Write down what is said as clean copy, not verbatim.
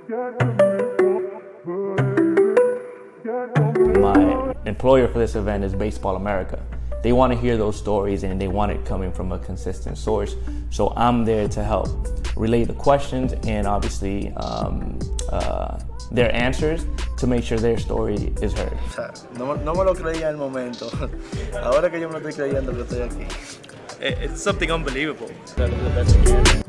My employer for this event is Baseball America. They want to hear those stories and they want it coming from a consistent source. So I'm there to help relay the questions and obviously their answers to make sure their story is heard. O sea, no me lo creía en el momento. Ahora que yo me lo estoy creyendo que estoy aquí. It's something unbelievable.